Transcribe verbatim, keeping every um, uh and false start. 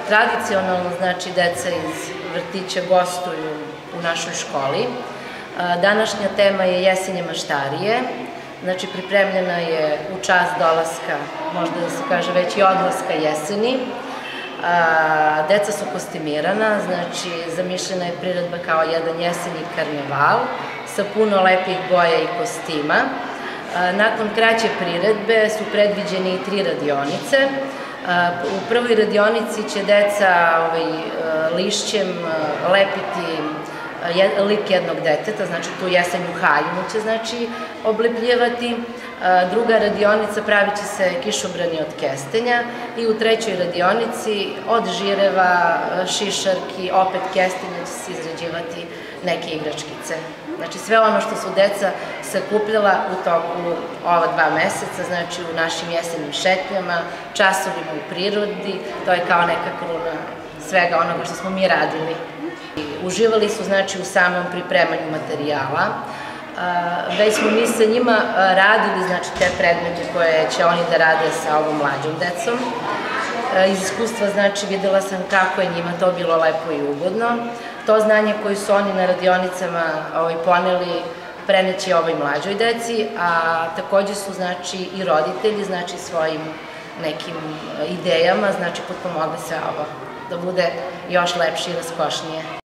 tradicionalno, znači, deca iz vrtića gostuju u našoj školi. Današnja tema je Jesenje maštarije, znači pripremljena je u čast dolaska, možda da se kaže već i odlaska jeseni. Deca su kostimirana, znači zamišljena je priredba kao jedan jesenji karneval sa puno lepih boja i kostima. Nakon kraće priredbe su predviđene i tri radionice. U prvoj radionici će deca lišćem lepiti lik jednog deteta, znači tu jesenju haljinu će znači oblepljivati. Druga radionica pravit će se kišobrani od kestenja i u trećoj radionici od žireva, šišarki, opet kestenja će se izrađivati neke igračkice. Znači sve ono što su deca sakupljala u toku ova dva meseca, znači u našim jesenjim šetnjama, časovima u prirodi, to je kao neka kruna svega onoga što smo mi radili. Uživali su znači u samom pripremanju materijala, već smo mi sa njima radili znači te predmete koje će oni da rade sa ovom mlađom decom. Iz iskustva znači videla sam kako je njima to bilo lepo i ugodno. To znanje koje su oni na radionicama poneli preneći ovoj mlađoj deci, a takođe su znači i roditelji znači svojim nekim idejama znači potpomogli sve ovo da bude još lepše i raskošnije.